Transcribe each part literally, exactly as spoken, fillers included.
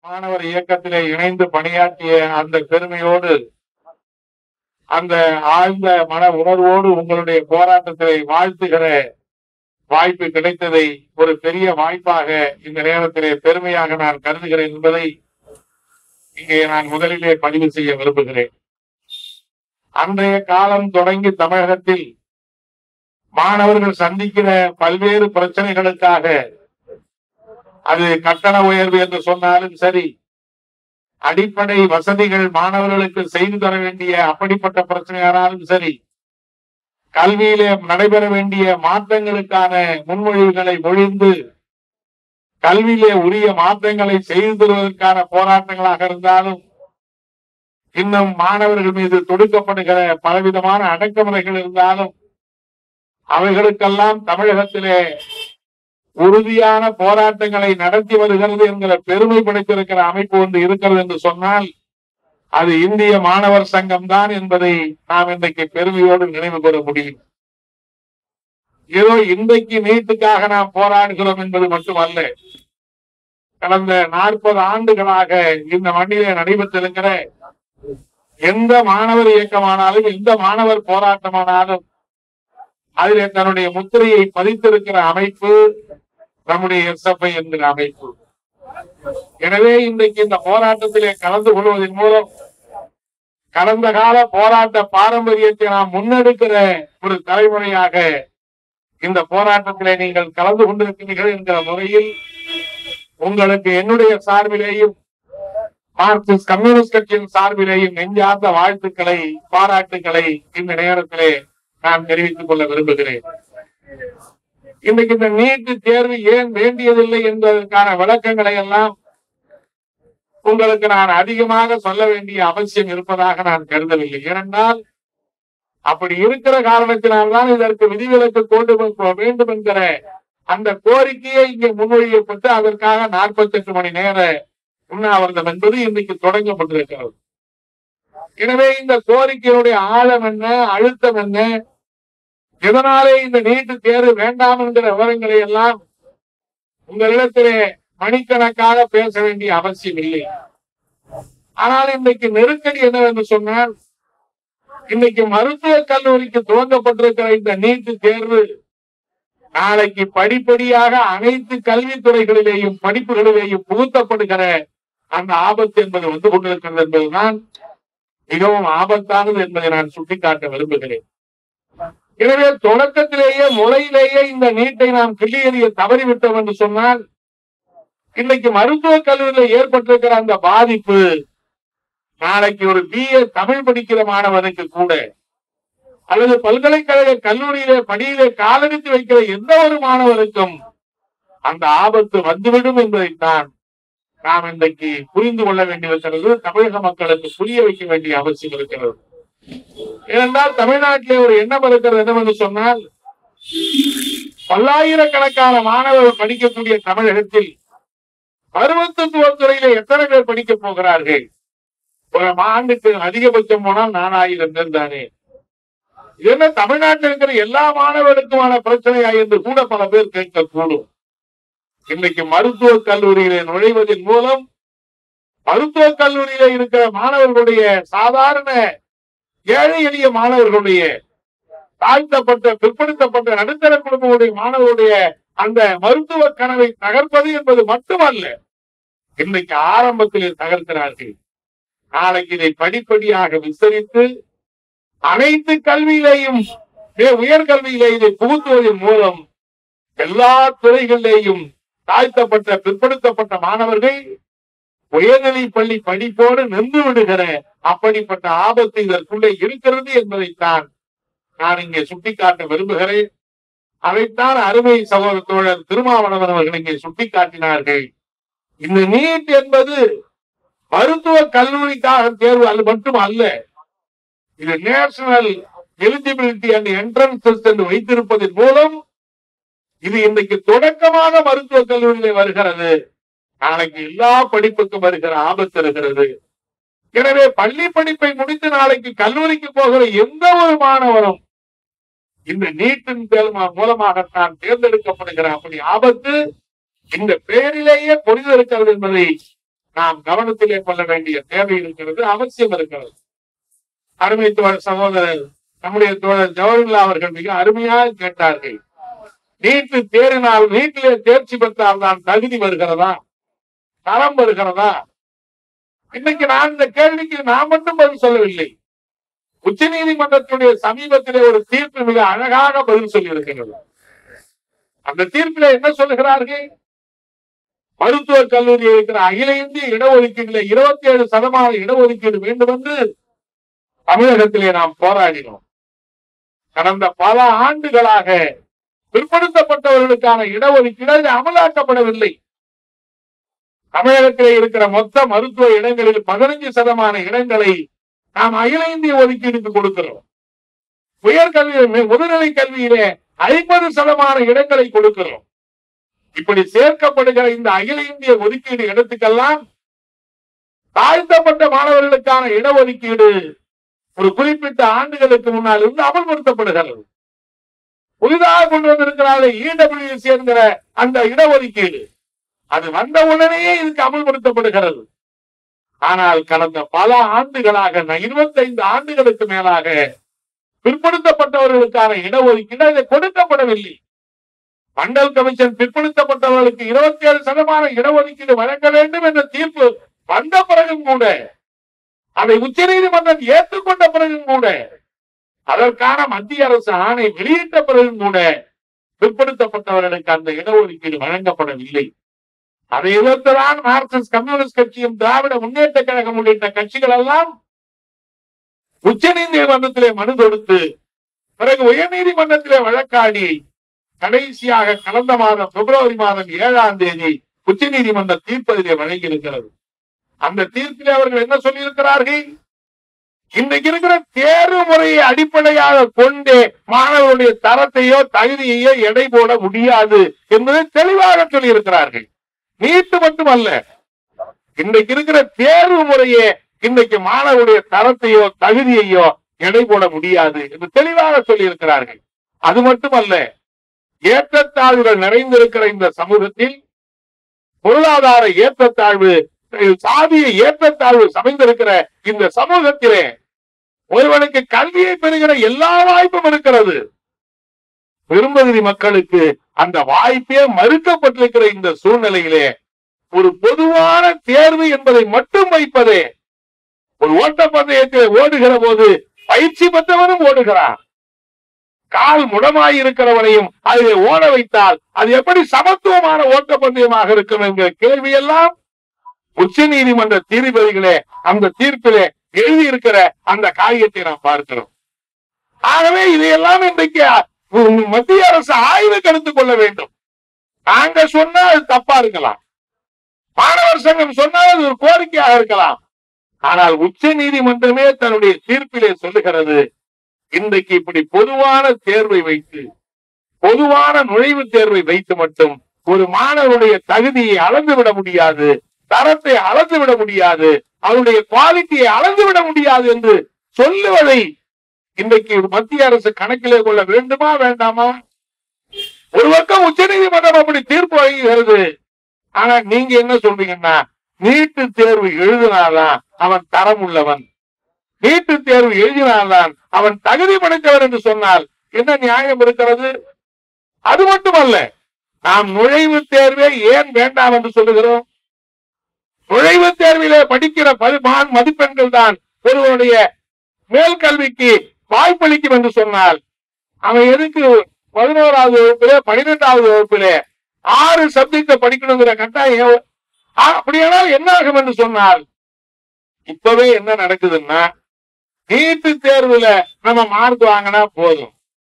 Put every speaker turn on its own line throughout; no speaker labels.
மாணவர் இயக்கத்திலே இணைந்து பணியாற்றிய அந்த பெருமையோடு, அந்த ஆழ்ந்த மன உணர்வோடு உங்களுடைய போராட்டத்தை வாழ்த்துகிற வாய்ப்பு கிடைத்ததை ஒரு பெரிய வாய்ப்பாக இந்த நேரத்திலே பெருமையாக நான் கருதுகிறேன் என்பதை இங்கே நான் முதலிலே பதிவு செய்ய விரும்புகிறேன். அன்றைய காலம் தொடங்கி தமிழகத்தில் மாணவர்கள் சந்திக்கிற பல்வேறு பிரச்சனைகளுக்காக, அது கட்டண உயர்வு என்று சொன்னாலும் சரி, அடிப்படை வசதிகள் மாணவர்களுக்கு செய்து தர வேண்டிய அப்படிப்பட்ட பிரச்சனையானாலும் சரி, கல்வியிலே நடைபெற வேண்டிய மாற்றங்களுக்கான முன்மொழிவுகளை மொழிந்து கல்வியிலே உரிய மாற்றங்களை செய்து தருவதற்கான போராட்டங்களாக இருந்தாலும், இன்னும் மாணவர்கள் மீது தொடுக்கப்படுகிற பலவிதமான அடக்குமுறைகள் இருந்தாலும், அவைகளுக்கெல்லாம் தமிழகத்திலே உறுதியான போராட்டங்களை நடத்தி வருகிறது என்கிற பெருமை படைத்திருக்கிற அமைப்பு ஒன்று இருக்கிறது என்று சொன்னால் அது இந்திய மாணவர் சங்கம் தான் என்பதை நாம் இன்றைக்கு பெருமையோடு நினைவு கூற முடியும். ஏதோ இன்றைக்கு நீட்டுக்காக நாம் போராடுகிறோம் என்பது மட்டுமல்ல, கடந்த நாற்பது ஆண்டுகளாக இந்த மண்ணிலே நடைபெற்றிருக்கிற எந்த மாணவர் இயக்கமானாலும், எந்த மாணவர் போராட்டமானாலும் அதிலே தன்னுடைய முத்திரையை பதித்திருக்கிற அமைப்பு நம்முடைய எஸ் எஃப் ஐ என்கிற அமைப்பு. எனவே இன்றைக்கு இந்த போராட்டத்திலே கலந்து கொள்வதன் மூலம் கடந்த கால போராட்ட பாரம்பரியத்தை நாம் முன்னெடுக்கிற ஒரு தலைமுறையாக இந்த போராட்டத்திலே நீங்கள் கலந்து கொண்டிருக்கிறீர்கள் என்கிற முறையில் உங்களுக்கு என்னுடைய சார்பிலேயும் மார்க்சிஸ்ட் கம்யூனிஸ்ட் கட்சியின் சார்பிலேயும் நெஞ்சார்ந்த வாழ்த்துக்களை, பாராட்டுக்களை இந்த நேரத்திலே நான் தெரிவித்துக் கொள்ள விரும்புகிறேன். இன்றைக்கு இந்த நீட்டு தேர்வு ஏன் வேண்டியதில்லை என்பதற்கான விளக்கங்களை எல்லாம் உங்களுக்கு நான் அதிகமாக சொல்ல வேண்டிய அவசியம் இருப்பதாக நான் கருதவில்லை. ஏனென்றால் அப்படி இருக்கிற காரணத்தினால்தான் இதற்கு விதிவிலக்கு கொண்டு போக வேண்டும் என்கிற அந்த கோரிக்கையை இங்கே முன்மொழியப்பட்டு அதற்காக நாற்பத்தி எட்டு மணி நேர உண்ணாவிரதம் என்பது இன்னைக்கு தொடங்கப்பட்டிருக்கிறது. எனவே இந்த கோரிக்கையுடைய ஆழம் என்ன, அழுத்தம் என்ன, இதனாலே இந்த நீட்டு தேர்வு வேண்டாம் என்கிற விவரங்களை எல்லாம் உங்களிடத்திலே மணிக்கணக்காக பேச வேண்டிய அவசியம் இல்லை. ஆனால் இன்றைக்கு நெருக்கடி என்னவென்று சொன்னால், இன்னைக்கு மருத்துவக் கல்லூரிக்கு துவங்கப்பட்டிருக்கிற இந்த நீட்டு தேர்வு நாளைக்கு படிப்படியாக அனைத்து கல்வித்துறைகளிலேயும் படிப்புகளிலேயும் புகுத்தப்படுகிற அந்த ஆபத்து என்பது வந்து கொண்டிருக்கிறது என்பதுதான் மிகவும் ஆபத்தானது என்பதை நான் சுட்டிக்காட்ட விரும்புகிறேன். எனவே தொடக்கத்திலேயே முளையிலேயே இந்த நீட்டை நாம் கிள்ளி எறிய தவறிவிட்டோம் என்று சொன்னால், இன்னைக்கு மருத்துவக் கல்லூரியில் ஏற்பட்டிருக்கிற அந்த பாதிப்பு நாளைக்கு ஒரு பி ஏ தமிழ் படிக்கிற மாணவனுக்கு கூட, அல்லது பல்கலைக்கழக கல்லூரியிலே படியிலே காலடித்து வைக்கிற எந்த ஒரு மாணவருக்கும் அந்த ஆபத்து வந்துவிடும் என்பதைத்தான் நாம் இன்றைக்கு புரிந்து கொள்ள வேண்டியிருக்கிறது. தமிழக மக்களுக்கு புரிய வைக்க வேண்டிய அவசியம் இருக்கிறது. ஏனென்றால் தமிழ்நாட்டிலே ஒரு எண்ணம் இருக்கிறது என்னவென்று சொன்னால், பல்லாயிரக்கணக்கான மாணவர்கள் படிக்கக்கூடிய தமிழகத்தில் மருத்துவத் துறையிலே எத்தனை பேர் படிக்க போகிறார்கள்? ஒரு ஆண்டுக்கு அதிகபட்சம் போனால் நாலாயிரம் பேர் தானே. இது என்ன தமிழ்நாட்டில் இருக்கிற எல்லா மாணவர்களுக்குமான பிரச்சனையா என்று கூட பல பேர் கேட்கக்கூடும். இன்னைக்கு மருத்துவக் கல்லூரியிலே நுழைவதன் மூலம் மருத்துவக் கல்லூரியிலே இருக்கிற மாணவர்களுடைய, சாதாரண ஏழை எளிய மாணவர்களுடைய, தாழ்த்தப்பட்ட பிற்படுத்தப்பட்ட நடுத்தர குடும்பங்களுடைய மாணவர்களுடைய அந்த மருத்துவ கனவை தகர்ப்பது என்பது மட்டுமல்ல, இன்னைக்கு ஆரம்பத்தில் தகர்க்கிறார்கள். நாளைக்கு இதை படிப்படியாக விஸ்தரித்து அனைத்து கல்வியிலேயும், உயர்கல்வியிலே இதை புகுத்துவதன் மூலம் எல்லா துறைகளிலேயும் தாழ்த்தப்பட்ட பிற்படுத்தப்பட்ட மாணவர்கள் உயர்நிலை பள்ளி படிப்போடு நின்று விடுகிற அப்படிப்பட்ட ஆபத்து இதற்குள்ளே இருக்கிறது என்பதைத்தான் நான் இங்கே சுட்டிக்காட்ட விரும்புகிறேன். அதைத்தான் அருமை சகோதர தோழர் திருமாவளவன் அவர்கள் இங்கே சுட்டிக்காட்டினார்கள். இந்த நீட் என்பது மருத்துவ கல்லூரிக்காக தேர்வு அது மட்டும் அல்ல, இது national eligibility and entrance test என்று வைத்திருப்பதன் மூலம் இது இன்றைக்கு தொடக்கமாக மருத்துவக் கல்லூரியிலே வருகிறது, நாளைக்கு எல்லா படிப்புக்கும் வருகிற ஆபத்து இருக்கிறது. எனவே பள்ளி படிப்பை முடித்து நாளைக்கு கல்லூரிக்கு போகிற எந்த ஒரு மாணவரும் இந்த நீட்டின் மூலமாகத்தான் தேர்ந்தெடுக்கப்படுகிற அப்படி ஆபத்து இந்த பெயரிலேயே பொறிந்திருக்கிறது என்பதை நாம் கவனத்திலே கொள்ள வேண்டிய தேவை இருக்கிறது, அவசியம் இருக்கிறது. அருமை தோழர் சகோதரர் நம்முடைய தோழர் ஜவஹர்லால் அவர்கள் மிக அருமையாக கேட்டார்கள், நீட்டு தேறினால் நீட்டிலே தேர்ச்சி பெற்றால் தான் தகுதி வருகிறதா, தரம் வருகிறதா? இன்னைக்கு நான் இந்த கேள்விக்கு நான் மட்டும் பதில் சொல்லவில்லை. உச்ச நீதிமன்றத்துடைய சமீபத்திலே ஒரு தீர்ப்பு மிக அழகாக பதில் சொல்லி இருக்கிறது. அந்த தீர்ப்பிலே என்ன சொல்லுகிறார்கள்? மருத்துவக் கல்லூரியில் இருக்கிற அகில இந்திய இடஒதுக்கீடுல இருபத்தி ஏழு சதமான இடஒதுக்கீடு வேண்டும் என்று தமிழகத்திலே நாம் போராடினோம். கடந்த பல ஆண்டுகளாக பிற்படுத்தப்பட்டவர்களுக்கான இடஒதுக்கீடு அமலாக்கப்படவில்லை. தமிழகத்திலே இருக்கிற மொத்த மருத்துவ இடங்களில் பதினைஞ்சு சதமான இடங்களை நாம் அகில இந்திய ஒதுக்கீடுக்கு கொடுக்கிறோம். உயர்கல்வி முதுநிலை கல்வியிலே ஐம்பது சதமான இடங்களை கொடுக்கிறோம். இப்படி சேர்க்கப்படுகிற இந்த அகில இந்திய ஒதுக்கீடு இடத்துக்கெல்லாம் தாழ்த்தப்பட்ட மாணவர்களுக்கான இடஒதுக்கீடு ஒரு குறிப்பிட்ட ஆண்டுகளுக்கு முன்னால் இருந்து அமல்படுத்தப்படுகிறது. புதிதாக கொண்டு வந்திருக்கிறார்கள் இடபிள்யூஎஸ் என்கிற அந்த இடஒதுக்கீடு, அது வந்த உடனேயே இதுக்கு அமல்படுத்தப்படுகிறது. ஆனால் கடந்த பல ஆண்டுகளாக இருபத்தி ஐந்து ஆண்டுகளுக்கு மேலாக பிற்படுத்தப்பட்டவர்களுக்கான இடஒதுக்கீடு இதை கொடுக்கப்படவில்லை. மண்டல் கமிஷன் பிற்படுத்தப்பட்டவர்களுக்கு இருபத்தி ஏழு சதமான இடஒதுக்கீடு வழங்க வேண்டும் என்ற தீர்ப்பு வந்த பிறகும் கூட, அதை உச்ச நீதிமன்றம் ஏற்றுக்கொண்ட பிறகும் கூட, அதற்கான மத்திய அரசு ஆணை வெளியிட்ட பிறகும் கூட பிற்படுத்தப்பட்டவர்களுக்கு அந்த இடஒதுக்கீடு வழங்கப்படவில்லை. அதை எதிர்த்துதான் மார்க்சிஸ்ட் கம்யூனிஸ்ட் கட்சியும் திராவிட முன்னேற்ற கழகம் உள்ளிட்ட கட்சிகள் எல்லாம் உச்ச நீதிமன்றத்திலே மனு தொடுத்து பிறகு உயர் நீதிமன்றத்திலே வழக்காடி கடைசியாக கடந்த மாதம் பிப்ரவரி மாதம் ஏழாம் தேதி உச்ச நீதிமன்ற தீர்ப்பதிலே வழங்கி இருக்கிறது. அந்த தீர்ப்பிலே அவர்கள் என்ன சொல்லி இருக்கிறார்கள்? இன்றைக்கு இருக்கிற தேர்வு முறையை அடிப்படையாக கொண்டே மாணவர்களுடைய தரத்தையோ தகுதியையோ எடை போட முடியாது என்பதை தெளிவாக சொல்லி இருக்கிறார்கள். நீட்டு மட்டுமல்ல, இன்றைக்கு இருக்கிற தேர்வு முறையே இன்றைக்கு மாணவருடைய தரத்தையோ தகுதியையோ எடை போட முடியாது என்று தெளிவாக சொல்லி இருக்கிறார்கள். அது மட்டுமல்ல, ஏற்றத்தாழ்வுகள் நிறைந்திருக்கிற இந்த சமூகத்தில் பொருளாதார ஏற்றத்தாழ்வு, சாதிய ஏற்றத்தாழ்வு சமைந்திருக்கிற இந்த சமூகத்திலே ஒருவனுக்கு கல்வியை பெறுகிற எல்லா வாய்ப்பும் இருக்கிறது. பெரும்பகுதி மக்களுக்கு அந்த வாய்ப்பே மறுக்கப்பட்டிருக்கிற இந்த சூழ்நிலையிலே ஒரு பொதுவான தேர்வு என்பதை மட்டும் வைப்பதே, ஒரு ஓட்டப்பந்தயத்தில் ஓடுகிற போது பயிற்சி பெற்றவனும் ஓடுகிறான், கால் முடமாயிருக்கிறவனையும் அதிலே ஓட வைத்தால் அது எப்படி சமத்துவமான ஓட்டப்பந்தயமாக இருக்கும் என்கிற கேள்வி எல்லாம் உச்ச நீதிமன்ற நீதிபதிகளே அந்த தீர்ப்பிலே எழுதியிருக்கிற அந்த காரியத்தை நாம் பார்க்கிறோம். ஆகவே இதையெல்லாம் இன்றைக்கு மத்திய அரசு ஆய்வுக்கு எடுத்துக் கொள்ள வேண்டும். நாங்க சொன்னால் அது தப்பா இருக்கலாம், மாணவர் சங்கம் சொன்னால் அது ஒரு கோரிக்கையாக இருக்கலாம். ஆனால் உச்ச நீதிமன்றமே தன்னுடைய தீர்ப்பிலே சொல்லுகிறது, இன்றைக்கு இப்படி பொதுவான தேர்வை வைத்து, பொதுவான நுழைவுத் தேர்வை வைத்து மட்டும் ஒரு மாணவருடைய தகுதியை அளந்து விட முடியாது, தரத்தை அளந்து விட முடியாது, அவருடைய குவாலிட்டியை அளந்து விட முடியாது என்று சொல்லுவதை இன்றைக்கு மத்திய அரசு கணக்கிலே கொள்ள வேண்டுமா வேண்டாமா? ஒரு பக்கம் உச்ச நீதிமன்றம் அப்படி தீர்ப்பு வழங்குகிறது. ஆனா நீங்க என்ன சொல்றீங்கன்னா, நீட்டு தேர்வு எழுதினால்தான் அவன் தரம் உள்ளவன், நீட்டு தேர்வு எழுதினால்தான் அவன் தகுதி படைத்தவர் என்று சொன்னால் என்ன நியாயம் இருக்கிறது? அது மட்டுமல்ல, நாம் நுழைவு தேர்வே ஏன் வேண்டாம் என்று சொல்லுகிறோம். நுழைவு தேர்விலே படிக்கிற மதிப்பெண்கள் தான் ஒருவருடைய மேல் கல்விக்கு வாய்ப்பளிக்கும் என்று சொன்னால், அவன் எதுக்கு பதினோராவது வகுப்பிலே பனிரெண்டாவது வகுப்பிலே ஆறு சப்ஜெக்ட படிக்கணுங்கிற கட்டாயம்? அப்படியானால் என்ன ஆகும் என்று சொன்னால், இப்பவே என்ன நடக்குதுன்னா, நீட்டு தேர்வுல நம்ம மார்க் வாங்கினா போதும்,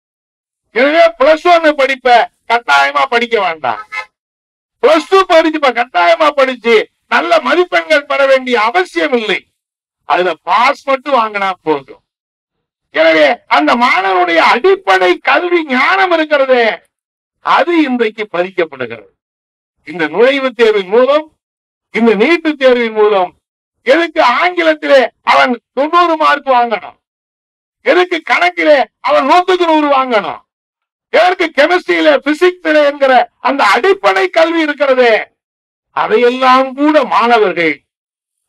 எனவே பிளஸ் ஒன்னு படிப்ப கட்டாயமா படிக்க வேண்டாம், பிளஸ் டூ படிச்சு கட்டாயமா படிச்சு நல்ல மதிப்பெண்கள் பெற வேண்டிய அவசியம் இல்லை, அதுல பாஸ் மட்டும் வாங்கினா போதும். எனவே அந்த மாணவனுடைய அடிப்படை கல்வி ஞானம் இருக்கிறதே, அது இன்றைக்கு பறிக்கப்படுகிறது. இந்த நுழைவுத் தேர்வின் மூலம், இந்த நீட்டு தேர்வின் மூலம் எதுக்கு ஆங்கிலத்திலே அவன் தொண்ணூறு மார்க் வாங்கணும், எதுக்கு கணக்கிலே அவன் நூத்துக்கு நூறு வாங்கணும், எதற்கு கெமிஸ்ட்ரியில பிசிக்ஸ்ல என்கிற அந்த அடிப்படை கல்வி இருக்கிறதே, அதையெல்லாம் கூட மாணவர்கள்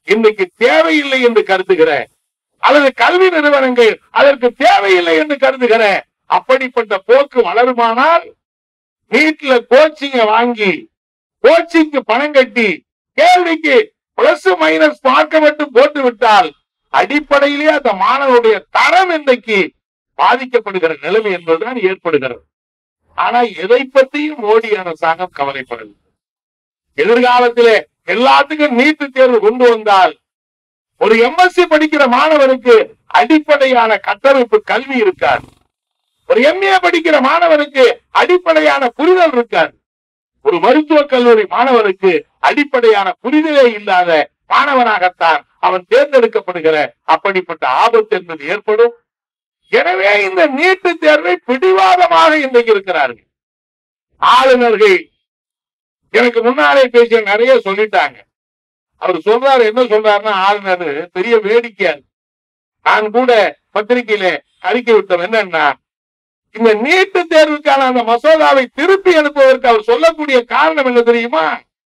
இன்னைக்கு தேவையில்லை என்று கருதுகிற அல்லது கல்வி நிறுவனங்கள் அதற்கு தேவையில்லை என்று கருதுகிற அப்படிப்பட்ட போக்கு வளருமானால் வீட்டுல கோச்சிங்க வாங்கி கோச்சிங்க்கு பணம் கட்டி கேள்விக்கு பிளஸ் மைனஸ் பார்க்க மட்டும் போட்டு விட்டால் அடிப்படையிலேயே அந்த மாணவருடைய தரம் இன்றைக்கு பாதிக்கப்படுகிற நிலைமை என்பதுதான் ஏற்படுகிறது. ஆனா எதை பற்றியும் மோடி அரசாங்கம் கவலைப்படவில்லை. எதிர்காலத்திலே எல்லாத்துக்கும் நீட்டு தேர்வு கொண்டு வந்தால் ஒரு எம்எஸ்சி படிக்கிற மாணவருக்கு அடிப்படையான கட்டமைப்பு கல்வி இருக்காது. ஒரு எம்ஏ படிக்கிற மாணவருக்கு அடிப்படையான புரிதல் இருக்காது. ஒரு மருத்துவக் கல்லூரி மாணவருக்கு அடிப்படையான புரிதலே இல்லாத மாணவனாகத்தான் அவன் தேர்ந்தெடுக்கப்படுகிற அப்படிப்பட்ட ஆபத்து என்பது ஏற்படும். எனவே இந்த நீட்டு தேர்வை பிடிவாதமாக இன்றைக்கு இருக்கிறார்கள் ஆளுநர்கள். எனக்கு முன்னாலே பேசிய நிறைய சொல்லிட்டாங்க. அவர் சொல்றாரு, என்ன சொல்றாருன்னா, ஆளுநர் பெரிய வேடிக்கை. நான் கூட பத்திரிகையில அறிக்கை விட்டோம். என்னன்னா, இந்த நீட்டு தேர்வுக்கான அந்த மசோதாவை திருப்பி அனுப்புவதற்கு அவர் சொல்லக்கூடிய காரணம் என்ன தெரியுமா?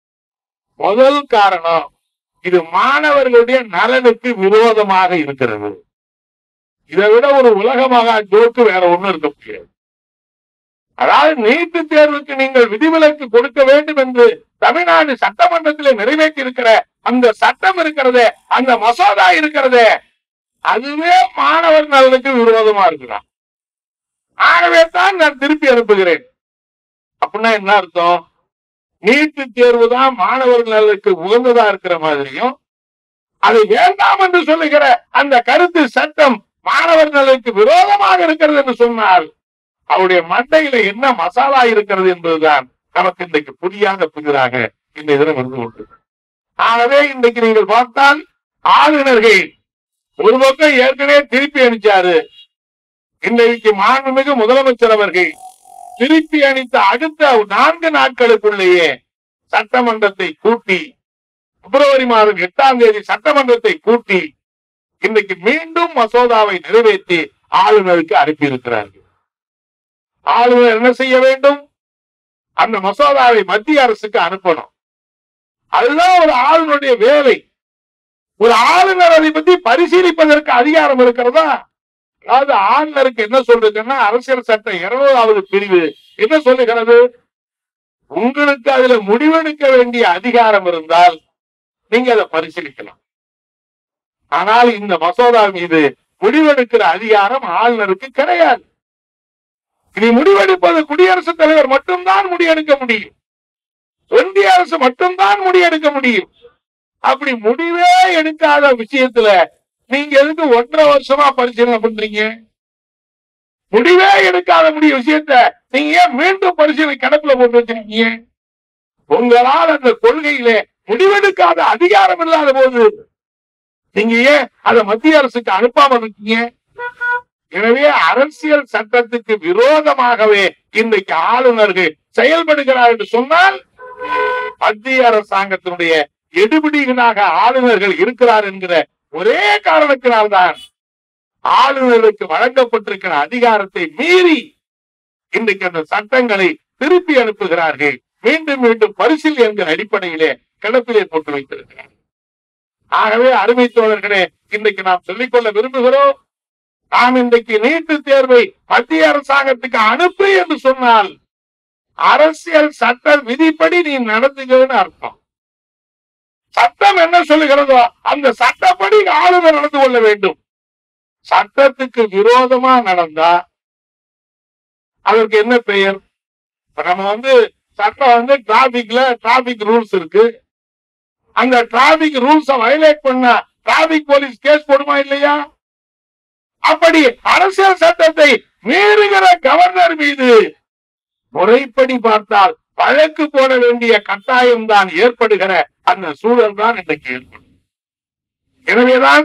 முதல் காரணம், இது மாணவர்களுடைய நலனுக்கு விரோதமாக இருக்கிறது. இதை விட ஒரு உலகமாக ஜோக்கு வேற ஒண்ணு இருக்க முடியாது. அதாவது நீட்டு தேர்வுக்கு நீங்கள் விதிவிலக்கு கொடுக்க வேண்டும் என்று தமிழ்நாடு சட்டமன்றத்தில் நிறைவேற்றி இருக்கிற அந்த சட்டம் இருக்கிறதே, அந்த மசோதா இருக்கிறதே, அதுவே மாணவர் நலனுக்கு விரோதமா இருக்கிறான். ஆகவே தான் நான் திருப்பி அனுப்புகிறேன். அப்படின்னா என்ன அர்த்தம்? நீட்டு தேர்வு தான் மாணவர் நலனுக்கு உகந்ததா இருக்கிற மாதிரியும், அதை வேண்டாம் என்று சொல்லுகிற அந்த கருத்து சட்டம் மாணவர் நலனுக்கு விரோதமாக இருக்கிறது என்று சொன்னால் அவருடைய மண்டையில என்ன மசாலா இருக்கிறது என்பதுதான் நமக்கு இன்றைக்கு புரியாத புதிதாக இந்த இதில் வந்து கொண்டு. ஆகவே இன்றைக்கு நீங்கள் பார்த்தால் ஆளுநர்கள் ஒரு பக்கம் ஏற்கனவே திருப்பி அனுப்பிச்சாரு. இன்றைக்கு மாண்புமிகு முதலமைச்சர் அவர்கள் திருப்பி அளித்த அடுத்த நான்கு நாட்களுக்குள்ளேயே சட்டமன்றத்தை கூட்டி, பிப்ரவரி மாதம் எட்டாம் தேதி சட்டமன்றத்தை கூட்டி இன்றைக்கு மீண்டும் மசோதாவை நிறைவேற்றி ஆளுநருக்கு அனுப்பியிருக்கிறார்கள். ஆளுநர் என்ன செய்ய வேண்டும்? அந்த மசோதாவை மத்திய அரசுக்கு அனுப்பணும். அதுதான் ஒரு ஆளுநருடைய வேலை. ஒரு ஆளுநர் அதை பற்றி பரிசீலிப்பதற்கு அதிகாரம் இருக்கிறதா? அதாவது ஆளுநருக்கு என்ன சொல்றதுன்னா, அரசியல் சட்டம் இருநூறாவது பிரிவு என்ன சொல்லுகிறது? உங்களுக்கு அதுல முடிவெடுக்க வேண்டிய அதிகாரம் இருந்தால் நீங்க அதை பரிசீலிக்கலாம். ஆனால் இந்த மசோதா மீது முடிவெடுக்கிற அதிகாரம் ஆளுநருக்கு கிடையாது. இனி முடிவெடுப்பது குடியரசுத் தலைவர் மட்டும்தான் முடிவெடுக்க முடியும். ஒன்றிய அரசு மட்டும்தான் முடிவெடுக்க முடியும். அப்படி முடிவே எடுக்காத விஷயத்துல நீங்க எதுக்கு ஒன்றரை வருஷமா பரிசீலனை பண்றீங்க? முடிவே எடுக்காத முடிய விஷயத்த நீங்க ஏன் மீண்டும் பரிசீலனை கிடப்புல போட்டு வச்சிருக்கீங்க? உங்களால் அந்த கொள்கையில முடிவெடுக்காத அதிகாரம் இல்லாத போது நீங்க ஏன் அதை மத்திய அரசுக்கு அனுப்பாம இருக்கீங்க? எனவே அரசியல் சட்டத்துக்கு விரோதமாகவே இன்றைக்கு ஆளுநர்கள் செயல்படுகிறார் என்று சொன்னால் மத்திய அரசாங்கத்தினுடைய எடுபிடிகளாக ஆளுநர்கள் இருக்கிறார் என்கிற ஒரே காரணத்தினால்தான் ஆளுநருக்கு வழங்கப்பட்டிருக்கிற அதிகாரத்தை மீறி இன்றைக்கு அந்த சட்டங்களை திருப்பி அனுப்புகிறார்கள். மீண்டும் மீண்டும் பரிசீலனை என்கிற அடிப்படையிலே கிடப்பிலே போட்டு வைத்திருக்கிறார். ஆகவே அருமை தோழர்களே, இன்றைக்கு நாம் சொல்லிக்கொள்ள விரும்புகிறோம், நாம் இன்றைக்கு நீட்டு தேர்வை மத்திய அரசாங்கத்துக்கு அனுப்பு என்று சொன்னால் அரசியல் சட்ட விதிப்படி நீ நடந்துகிறன்னு அர்த்தம். சட்டம் என்ன சொல்லுகிறதோ அந்த சட்டப்படி ஆளுநர் நடந்து கொள்ள வேண்டும். சட்டத்துக்கு விரோதமா நடந்தா அதற்கு என்ன பெயர்? நம்ம வந்து சட்டம் வந்து டிராபிக்ல டிராபிக் ரூல்ஸ் இருக்கு. அந்த டிராபிக் ரூல்ஸ வயலேட் பண்ணா டிராபிக் போலீஸ் கேஸ் போடுமா இல்லையா? அப்படி அரசியல் சட்டத்தை மீறுகிற கவர்னர் மீது முறைப்படி பார்த்தால் வழக்கு போட வேண்டிய கட்டாயம் தான் ஏற்படுகிற அந்த சூழல் தான் இன்றைக்கு ஏற்படும். எனவேதான்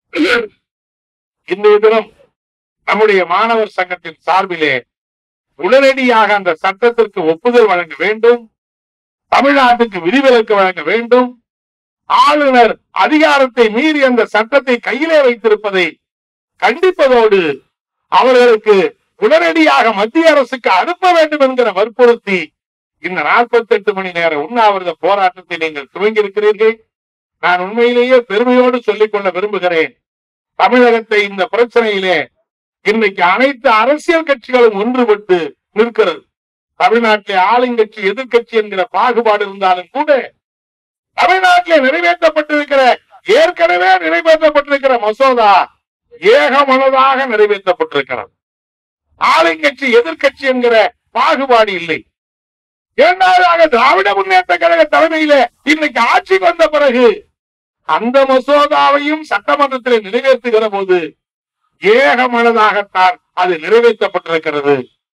இன்றைய தினம் நம்முடைய மாணவர் சங்கத்தின் சார்பிலே உடனடியாக அந்த சட்டத்திற்கு ஒப்புதல் வழங்க வேண்டும், தமிழ்நாட்டுக்கு விதிவிலக்கு வழங்க வேண்டும். ஆளுநர் அதிகாரத்தை மீறி அந்த சட்டத்தை கையிலே வைத்திருப்பதை கண்டிப்பதோடு அவர்களுக்கு உடனடியாக மத்திய அரசுக்கு அனுப்ப வேண்டும் என்கிற வற்புறுத்தி இந்த நாற்பத்தி எட்டு மணி நேர உண்ணாவிரத போராட்டத்தை நீங்கள் துவங்கி இருக்கிறீர்கள். நான் உண்மையிலேயே பெருமையோடு சொல்லிக் கொள்ள விரும்புகிறேன். தமிழகத்தை இந்த பிரச்சனையிலே இன்னைக்கு அனைத்து அரசியல் கட்சிகளும் ஒன்றுபட்டு நிற்கிறது. தமிழ்நாட்டிலே ஆளுங்கட்சி எதிர்கட்சி என்கிற பாகுபாடு இருந்தாலும் கூட தமிழ்நாட்டிலே நிறைவேற்றப்பட்டிருக்கிற ஏற்கனவே நிறைவேற்றப்பட்டிருக்கிற மசோதா ஏகமனதாக நிறைவேற்றப்பட்டிருக்கிறது. ஆளுங்கட்சி எதிர்கட்சி என்கிற பாகுபாடு இல்லை. இரண்டாவதாக திராவிட முன்னேற்ற கழக தலைமையில இன்னைக்கு ஆட்சி வந்த பிறகு அந்த மசோதாவையும் சட்டமன்றத்தில் நிறைவேற்றுகிற போது ஏகமனதாகத்தான் அது நிறைவேற்றப்பட்டிருக்கிறது.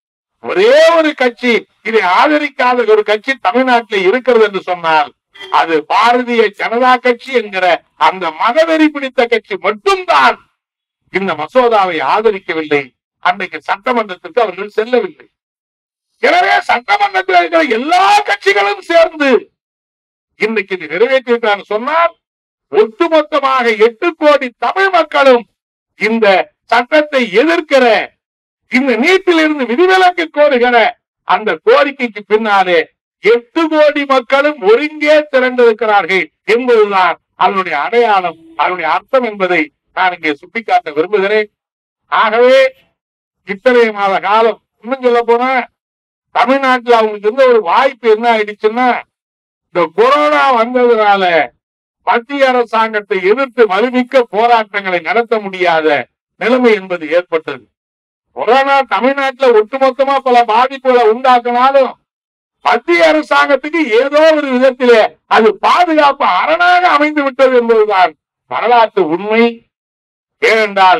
ஒரே ஒரு கட்சி இதை ஆதரிக்காத ஒரு கட்சி தமிழ்நாட்டில் இருக்கிறது என்று சொன்னால் அது பாரதிய ஜனதா கட்சி என்கிற அந்த மதவெறி பிடித்த கட்சி மட்டும்தான் இந்த மசோதாவை ஆதரிக்கவில்லை. அன்றைக்கு சட்டமன்றத்திற்கு அவர்கள் செல்லவில்லை. எனவே சட்டமன்றத்தில் இருக்கிற எல்லா கட்சிகளும் சேர்ந்து இன்னைக்கு இது நிறைவேற்றிருக்கிறான்னு சொன்னால் ஒட்டுமொத்தமாக எட்டு கோடி தமிழ் மக்களும் இந்த சட்டத்தை எதிர்க்கிற, இந்த நீட்டில் இருந்து விதிவிலக்கு கோருகிற அந்த கோரிக்கைக்கு பின்னாலே எட்டு கோடி மக்களும் ஒருங்கே திரண்டிருக்கிறார்கள் என்பதுதான் அதனுடைய அடையாளம், அதனுடைய அர்த்தம் என்பதை நான் இங்கே சுட்டிக்காட்ட விரும்புகிறேன். ஆகவே இத்தனை மாத காலம் இன்னும் சொல்ல போனா தமிழ்நாட்டில் அவங்களுக்கு இருந்த ஒரு வாய்ப்பு என்ன ஆயிடுச்சுன்னா, இந்த கொரோனா வந்ததுனால மத்திய அரசாங்கத்தை எதிர்த்து வலுமிக்க போராட்டங்களை நடத்த முடியாத நிலைமை என்பது ஏற்பட்டது. கொரோனா தமிழ்நாட்டில் ஒட்டுமொத்தமா பல பாதிப்புகளை உண்டாக்கினாலும் மத்திய அரசாங்கத்துக்கு ஏதோ ஒரு விதத்திலே அது பாதுகாப்பு அரணாக அமைந்து விட்டது என்பதுதான் வரலாற்று உண்மை. ஏனென்றால்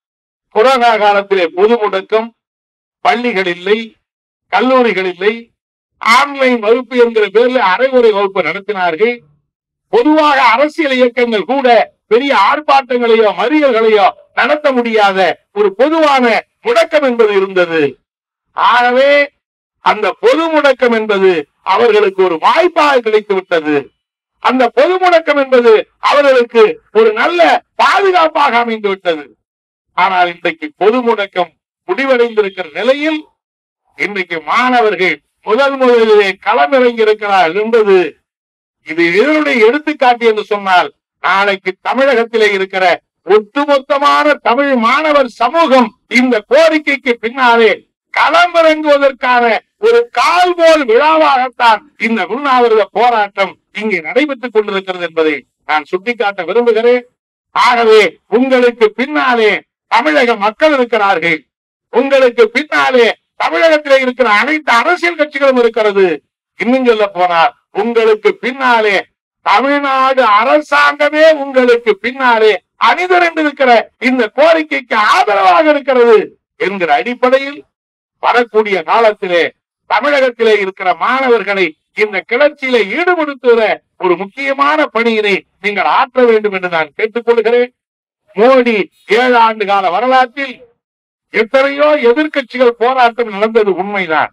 கொரோனா காலத்திலே பொது முடக்கம், பள்ளிகள் இல்லை, கல்லூரிகள் இல்லை, ஆன்லைன் வகுப்பு என்கிற பேரில் அரைகுறை வகுப்பு நடத்தினார்கள். பொதுவாக அரசியல் இயக்கங்கள் கூட பெரிய ஆர்ப்பாட்டங்களையோ மறியல்களையோ நடத்த முடியாத ஒரு பொதுவான முடக்கம் என்பது இருந்தது. ஆகவே அந்த பொது முடக்கம் என்பது அவர்களுக்கு ஒரு வாய்ப்பாக கிடைத்து விட்டது. அந்த பொது முடக்கம் என்பது அவர்களுக்கு ஒரு நல்ல பாதுகாப்பாக அமைந்து விட்டது. ஆனால் இன்றைக்கு பொது முடக்கம் முடிவடைந்திருக்கிற நிலையில் இன்றைக்கு மாணவர்கள் முதல் முதலிலே களமிறங்கி இருக்கிறார் என்பது இது இதனுடைய எடுத்துக்காட்டு என்று சொன்னால் நாளைக்கு தமிழகத்திலே இருக்கிற ஒட்டுமொத்தமான தமிழ் மாணவர் சமூகம் இந்த கோரிக்கைக்கு பின்னாலே களமிறங்குவதற்கான ஒரு கால்போல் விழாவாகத்தான் இந்த உண்ணாவிரத போராட்டம் இங்கே நடைபெற்றுக் கொண்டிருக்கிறது என்பதை நான் சுட்டிக்காட்ட விரும்புகிறேன். ஆகவே உங்களுக்கு பின்னாலே தமிழக மக்கள் இருக்கிறார்கள், உங்களுக்கு பின்னாலே தமிழகத்திலே இருக்கிற அனைத்து அரசியல் கட்சிகளும் இருக்கிறது. இன்னும் சொல்ல போனால் உங்களுக்கு பின்னாலே தமிழ்நாடு அரசாங்கமே உங்களுக்கு பின்னாலே அணிதிரண்டிருக்கிற இந்த கோரிக்கைக்கு ஆதரவாக இருக்கிறது என்கிற அடிப்படையில் வரக்கூடிய காலத்திலே தமிழகத்திலே இருக்கிற மாணவர்களை இந்த கிளர்ச்சியில ஈடுபடுத்துகிற ஒரு முக்கியமான பணியினை நீங்கள் ஆற்ற வேண்டும் என்று நான் கேட்டுக்கொள்கிறேன். மோடி ஏழு ஆண்டு கால வரலாற்றில் எத்தனையோ எதிர்கட்சிகள் போராட்டம் நடந்தது உண்மைதான்,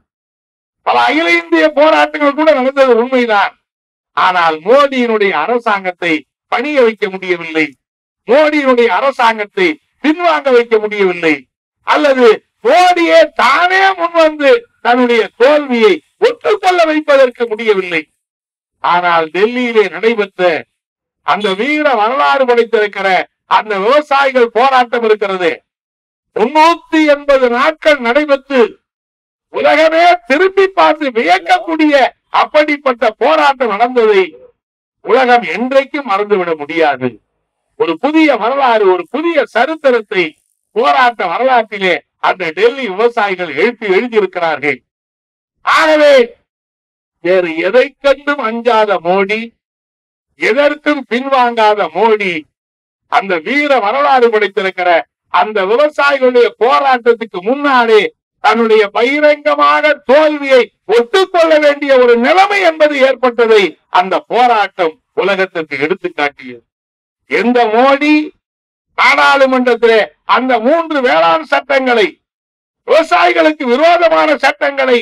பல அகில இந்திய போராட்டங்கள் கூட நடந்தது உண்மைதான். ஆனால் மோடியினுடைய அரசாங்கத்தை பணிய வைக்க முடியவில்லை, மோடியினுடைய அரசாங்கத்தை பின்வாங்க வைக்க முடியவில்லை, அல்லது மோடியே தானே முன்வந்து தன்னுடைய தோல்வியை ஒற்றுக்கொள்ள வைப்பதற்கு முடியவில்லை. ஆனால் டெல்லியிலே நடைபெற்ற அந்த வீர வரலாறு படைத்திருக்கிற அந்த விவசாயிகள் போராட்டம் இருக்கிறது, முன்னூத்தி எண்பது நாட்கள் நடைபெற்று உலகமே திரும்பி பார்த்து வியக்கக்கூடிய அப்படிப்பட்ட போராட்டம் நடந்ததை உலகம் என்றைக்கும் மறந்துவிட முடியாது. ஒரு புதிய வரலாறு, ஒரு புதிய சரித்திரத்தை போராட்ட வரலாற்றிலே அந்த டெல்லி விவசாயிகள் எழுப்பி எழுதியிருக்கிறார்கள். ஆகவே வேறு எதை கண்டும் அஞ்சாத மோடி, எதற்கும் பின்வாங்காத மோடி அந்த வீர வரலாறு படைத்திருக்கிற அந்த விவசாயிகளுடைய போராட்டத்துக்கு முன்னாலே தன்னுடைய பகிரங்கமான தோல்வியை ஒத்துக்கொள்ள வேண்டிய ஒரு நிலைமை என்பது ஏற்பட்டதை அந்த போராட்டம் உலகத்திற்கு எடுத்து காட்டியது. எந்த மோடி நாடாளுமன்றத்திலே அந்த மூன்று வேளாண் சட்டங்களை, விவசாயிகளுக்கு விரோதமான சட்டங்களை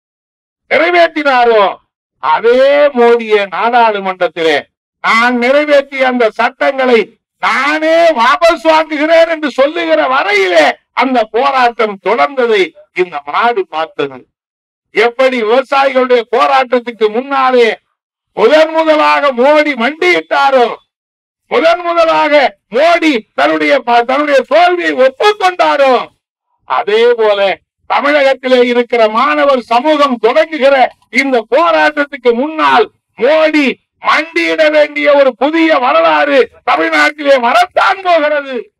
நிறைவேற்றினாரோ அதே மோடிய நாடாளுமன்றத்திலே நான் நிறைவேற்றிய அந்த சட்டங்களை நானே வாபஸ் வாங்குகிறேன் என்று சொல்லுகிற வரையிலே அந்த போராட்டம் தொடர்ந்ததை இந்த நாடு பார்த்தது. எப்படி விவசாயிகளுடைய போராட்டத்துக்கு முன்னாலே முதன் முதலாக மோடி மண்டியிட்டாரோ முதன் முதலாக மோடி தன்னுடைய தன்னுடைய தோல்வியை ஒப்புக்கொண்டாரோ அதே போல தமிழகத்திலே இருக்கிற மாணவர் சமூகம் தொடங்குகிற இந்த போராட்டத்துக்கு முன்னால் மோடி மண்டியிட வேண்டிய ஒரு புதிய வரலாறு தமிழ்நாட்டிலே வரத்தான் போகிறது.